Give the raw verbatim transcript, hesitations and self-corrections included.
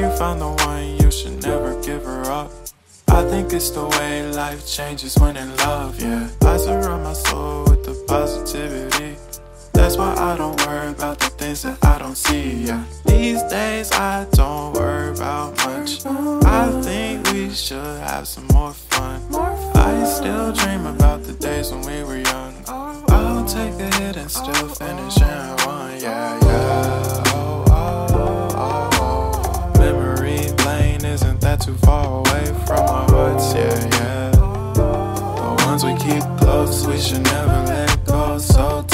you found the one, you should never give her up. I think it's the way life changes when in love, yeah. I surround my soul with the positivity. That's why I don't worry about the things that I don't see, yeah. These days I don't worry about much. I think we should have some more fun. I still dream about the days when we were young. I'll take a hit and still finish in one, yeah, yeah. Oh, oh, oh, oh. Memory lane isn't that too far away from our hearts, yeah, yeah. The ones we keep close, we should never let go, so